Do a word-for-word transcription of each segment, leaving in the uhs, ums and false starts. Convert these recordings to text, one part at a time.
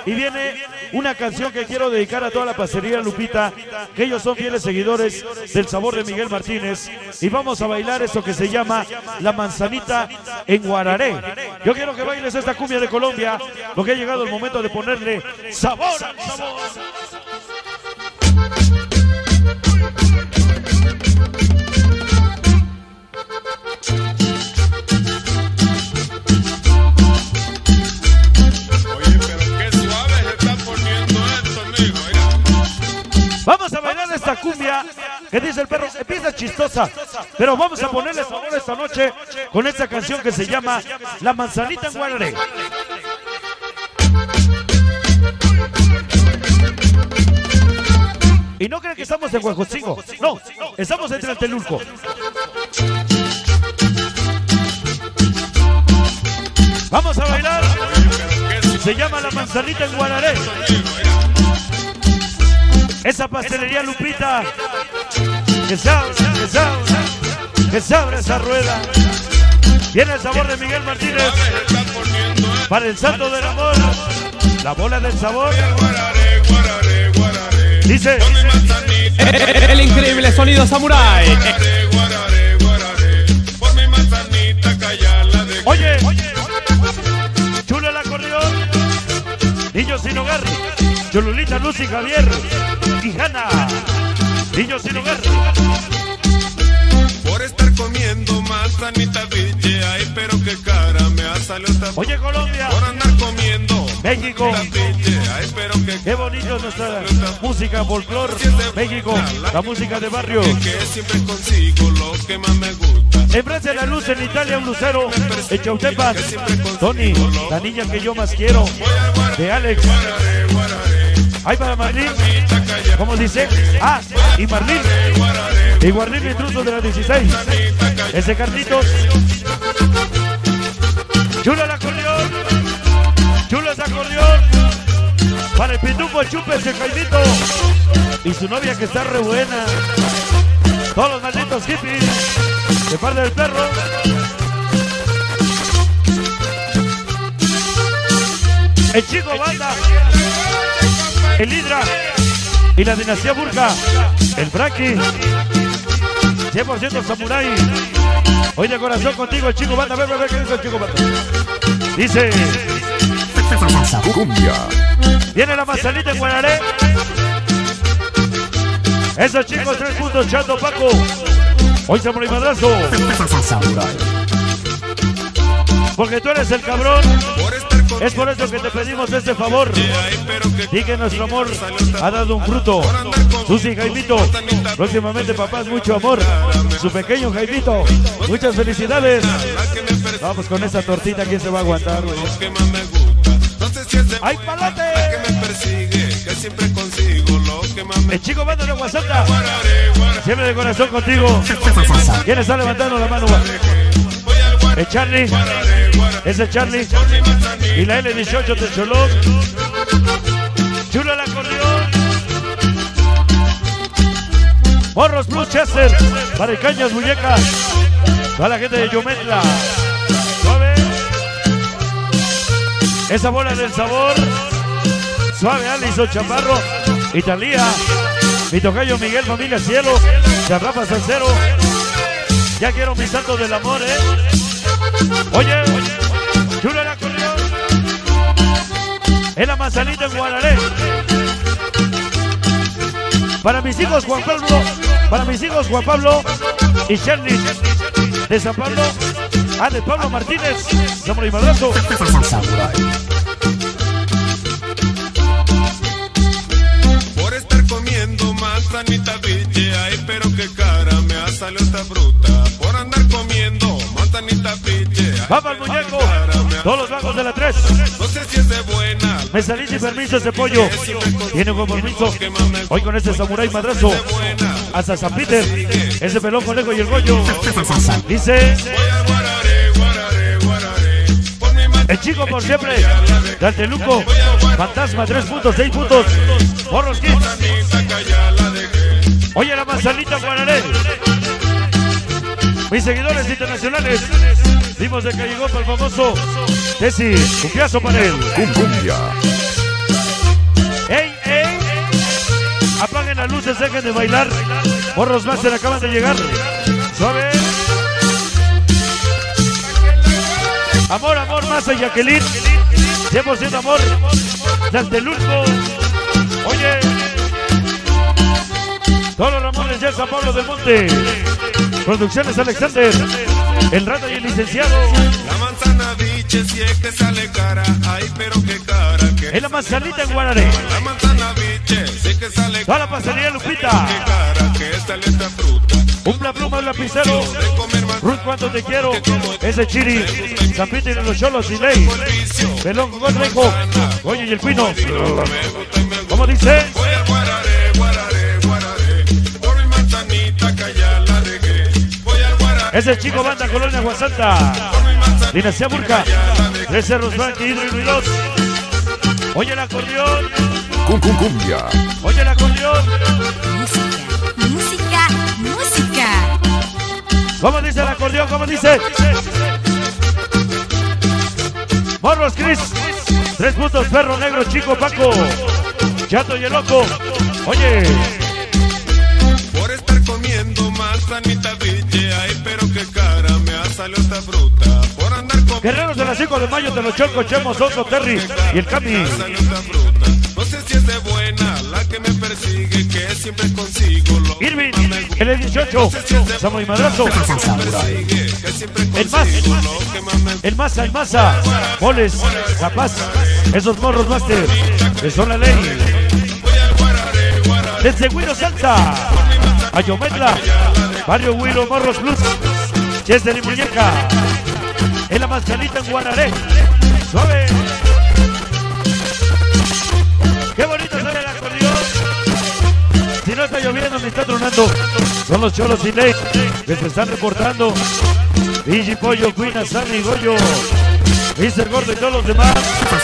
Y viene una canción que quiero dedicar a toda la parcería Lupita, que ellos son fieles seguidores del sabor de Miguel Martínez. Y vamos a bailar esto que se llama La Manzanita en Guararé. Yo quiero que bailes esta cumbia de Colombia, porque ha llegado el momento de ponerle sabor al sabor. Vamos a bailar esta cumbia que dice el perro, empieza chistosa, pero vamos a ponerle sabor esta noche con esta canción que se llama La Manzanita en Guararé. Y no creen que estamos en Huejotzingo, no, estamos en Tlatelolco. Vamos a bailar, se llama La Manzanita en Guararé. Esa pastelería Lupita, que se abra, que se abra, que se abra esa rueda. Viene el sabor de Miguel Martínez para el santo del amor, la bola del sabor. Dice el, el increíble sonido Samurai. Oye, chulo el acordeón, Niño Sin Hogar, Cholulita, Luz y Javier y Hanna, Niños Sin Hogar. Por estar comiendo manzanita biche, ay, pero qué cara me ha salido esta. Oye, Colombia, por andar comiendo México, biche, ay, pero qué, qué bonito nuestra música folclor. México, la música de barrio. que siempre consigo lo que más me gusta. En Francia la luz, en Italia un lucero, en Chautepan, Tony, la niña que yo más quiero, de Alex. Ay, para Marlín, ¿cómo dice? Ah, y Marlín, y Guarlín intruso de la dieciséis, ese Carlitos. Chulo el acordeón, chulo ese acordeón, para el pitufo chupe ese Jaimito, y su novia que está re buena, todos los malditos hippies, de parte del perro. El Chico Banda, el Hidra y la dinastía Burka, el Braki, cien por ciento Samurai. Hoy de corazón contigo, el Chico Banda. Ve, ve, ve, ¿qué dice el Chico Banda? Dice Cumbia. Viene la manzanita en Guararé. Esos chicos, tres puntos, Chato Paco. Hoy Samurai Madrazo. Porque tú eres el cabrón. Es por eso que te pedimos este favor. Y que nuestro amor ha dado un fruto. Susi y Jaimito, próximamente papás, mucho amor. Su pequeño Jaimito, muchas felicidades. Vamos con esta tortita, ¿quién se va a aguantar? ¡Ay, palate! El Chico Banda de Guasata, siempre de corazón contigo. ¿Quién está levantando la mano? El Charlie, es el Charlie y la L dieciocho de Cholón. Chulo el acordeón. Morros Plus Chester, para el Cañas Muñeca, toda la gente de Yometla. Suave. Esa bola del sabor. Suave Alison Chaparro, Italia, mi tocayo Miguel Familia Cielo, Charrafa Salcero. Ya quiero mi santo del amor, eh. Oye, chulo el acordeón. En la manzanita en Guararé. Para mis hijos Juan Pablo, para mis hijos Juan Pablo y Sherly de San Pablo, ah, de Pablo Martínez, Samurai Madrazo. Por estar comiendo manzanita biche, ay, pero qué cara me ha salido esta fruta. Por andar comiendo manzanita biche. Vamos al muñeco, todos los vagos de la tres. No sé si es de buena. Me salí sin permiso ese pollo. Tiene un compromiso. Hoy con este Samurai Madrazo. Hasta San Peter. Ese pelón conejo y el Goyo. Dice el Chico por siempre. Tlatelolco. Fantasma, tres puntos, seis puntos. Morros Kids. Oye, la manzanita Guararé. Mis seguidores internacionales. Vimos de que llegó para el famoso Tesi. Cumbiazo para él. Cumbia. luces dejen de bailar. Morros Master acaban de llegar. Suave. Amor, amor, Maza y Jacqueline. cien por ciento amor. Tlatelulco. Oye. Todos los Ramones ya San Pablo del Monte. Producciones Alexander. El Rata y el Licenciado. La manzana biche si es que sale cara. Ay, pero qué cara que En la manzanita en Guararé. La manzana biche si es que sale Toda cara. la pasería Lupita. Qué cara que sale esta fruta. Un bla pluma, un lapicero. Ruth, cuánto te quiero. Ese Chiri. San Peter y los Cholos y Ley. Pelón, Gorrejo. Oye, y el Pino. ¿Cómo dice? Voy al guararé, guararé, guararé. Por mi manzanita que allá la regué. Voy al guararé. Ese chico banda Colonia Guasanta. Dinastía Burca. Tres Cerros Frank, Hidro y Ruidos. Oye el acordeón. Cum, cum, cumbia. Oye el acordeón. Música, música. ¿Cómo dice el acordeón? ¿Cómo dice? Morros Cris. Tres puntos, Perro Negro, Chico Paco. Chato y el Loco. Oye. Por estar comiendo manzanita biche. Ay, pero qué cara me ha salido esta fruta. Por andar comiendo Guerreros de la cinco de mayo, de los Cholco, Chemo, Soto, Terry y el Cami. me ha salido esta fruta. No sé si es de buena la que me persigue, que siempre consigo lo que Irving, más me gusta. el dieciocho. Samo y Madrazo. Persigue, que siempre El más. consigo lo que más me gusta. El Maza, el Maza. Moles, Capaz. Esos morros master. Que son la ley. Voy al guararé, guararé. Desde Huilo Salsa. Ayometla. Barrio Huilo, Morros Plus. Chester y Muñeca. En la manzanita en Guararé. Suave. Qué bonito sale el acordeón. Si no está lloviendo ni está tronando, son los Cholos y Ley que se están reportando. Vigi Pollo, Queen, Sammy, Goyo, mister Gordo y todos los demás.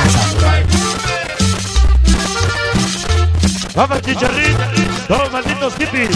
Vamos, Chicharrín, todos malditos hippies.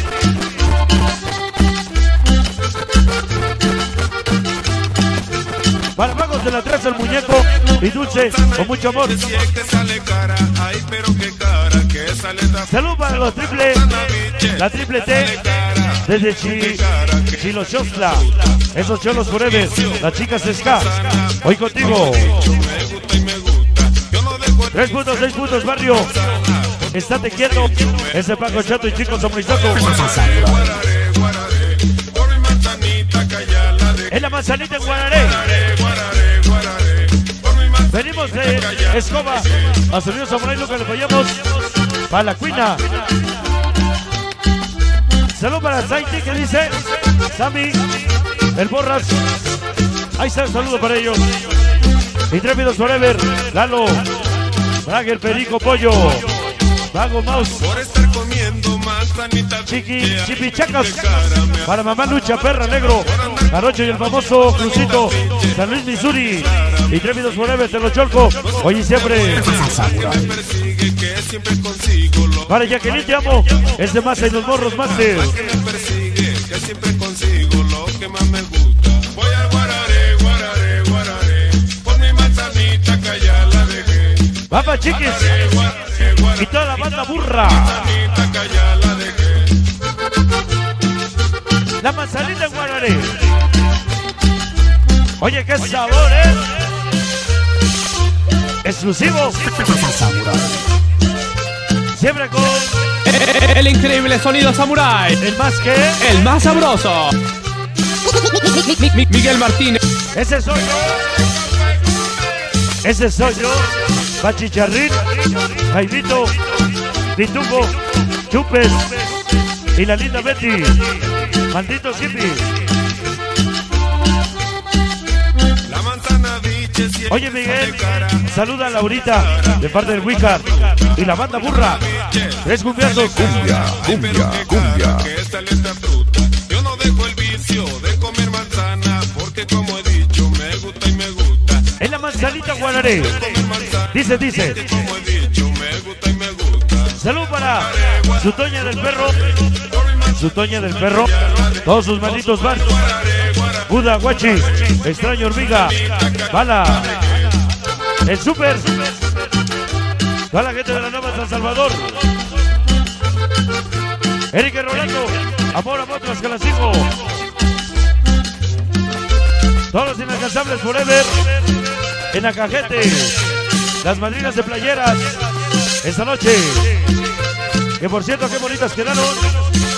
Para magos de la tres, el muñeco y dulce con mucho amor. Si es que sale cara, ay, pero qué cara que sale esta Salud para los triple, la triple T, desde Chi, Chilochostla, esos cholos forever, las chicas ska, hoy contigo. me gusta y me gusta. Yo no dejo el Tres puntos, seis puntos, barrio. Estate quieto, ese Paco Chato y chicos Somrizaco. guararé, guararé. Por mi manzanita que allá la regué. En la manzanita en Guararé. Guararé, guararé, guararé. Por mi manzanita Venimos de Escoba a Sonido Samurai, lo que le fallamos. Para la Cuina. Salud para Saiti, que dice Sammy, el Borras. Ahí está el saludo para ellos. Intrépidos Forever, Lalo, Braga, el Perico Pollo, Vago Mouse, por estar comiendo manzanita Chiqui, biche. Chipichacas, Qué cara me ha para Mamá Lucha, Perra Negro, Jarocho y el famoso Crucito, San Luis, Missouri, Intrépidos Forever, Te lo Cholco, hoy y siempre. me persigue, que siempre consigo lo Para Jacqueline, te amo, es de Maza y los Morros Master. que me persigue, que siempre consigo lo que más me gusta. Voy al guararé, guararé, guararé. Por mi manzanita que allá la dejé. Vamos, chiquis, Guararé, guararé. y toda la banda burra. Manzanita que allá la dejé. La manzanita en Guararé. Oye, qué sabor, ¿eh? Exclusivo. Siempre con El increíble sonido Samurai. el más que. El más sabroso. Mi- mi- Miguel Martínez. Ese soy yo. Ese soy yo. Pachicharrín, Jaimito, Pitufo, Chupes y la linda Betty. Maldito hippie. La manzana biche si es Oye, que Miguel, sale cara. saluda a Laurita de parte del Wicca y la banda burra. Tres cumbiazos. Cumbia, Ay, pero cumbia, qué cumbia. cara que sale esta fruta. Yo no dejo el vicio de comer manzana, porque como he dicho, me gusta y me gusta. En la manzanita Guararé. Dice, dice. Como he dicho, me gusta y me gusta. Salud para su Toña del Perro. Su Toña del Perro. Todos sus malditos van. Buda, Guachi, Extraño Hormiga, Bala, el Super. Toda la gente de la Nueva San Salvador. Eric y Rolando, amor a otras que las sigo. Todos los inalcanzables forever. En Acajete, las madrinas de playeras. Esta noche. Que por cierto, qué bonitas quedaron.